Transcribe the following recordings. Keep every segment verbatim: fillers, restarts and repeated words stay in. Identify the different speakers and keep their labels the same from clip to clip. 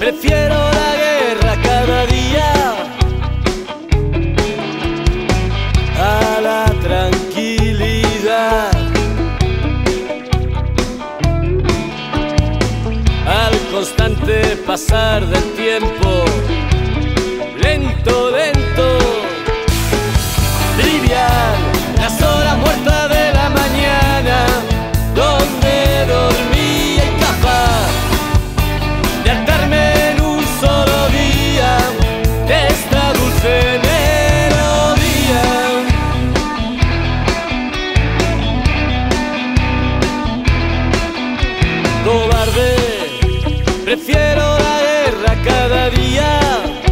Speaker 1: Prefiero la guerra cada día a la tranquilidad, al constante pasar del tiempo, lento, lento, trivial, las horas muertas de la mañana, donde dormía incapaz de hartarme en un solo día de esta dulce melodía. Cobarde, prefiero la guerra cada día,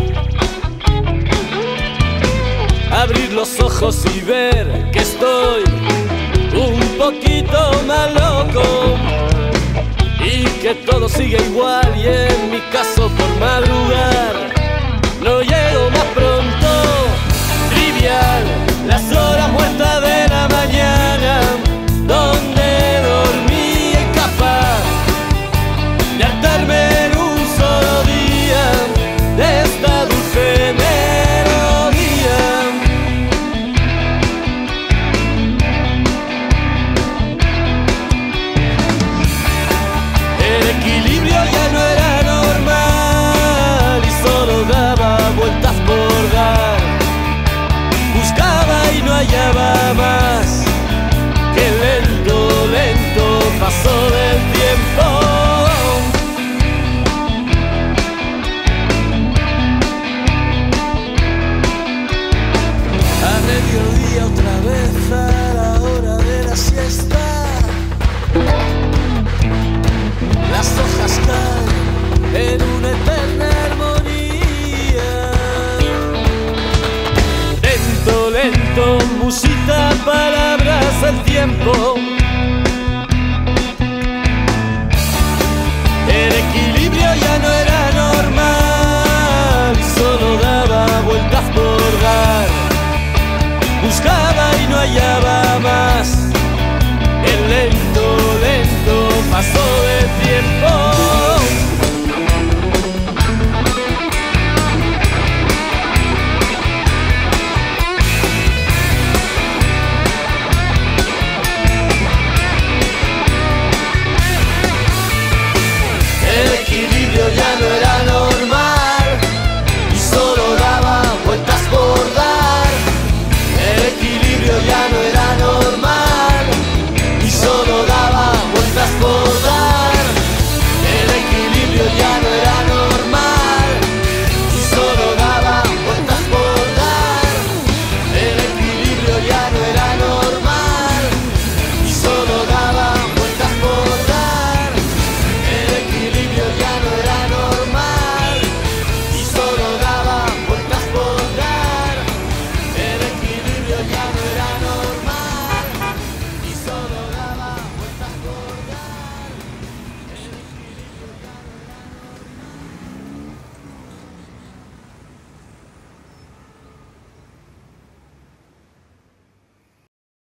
Speaker 1: abrir los ojos y ver que estoy un poquito más loco y que todo sigue igual, y en mi caso por madrugar no llego más pronto. Trivial, las horas muertas de la mañana, donde dormía incapaz de hartarme en un solo día de esta dulce melodía. El equilibrio ya no era normal y solo daba vueltas por dar. Buscaba y no hallaba más, que lento, lento pasó del tiempo. A mediodía otra vez a la hora de la siesta, las hojas caen en una eterna armonía. Lento, lento, musita, palabras al tiempo. El equilibrio ya no era normal, solo daba vueltas por dar. Buscaba y no hallaba más, el lento, lento pasó de tiempo.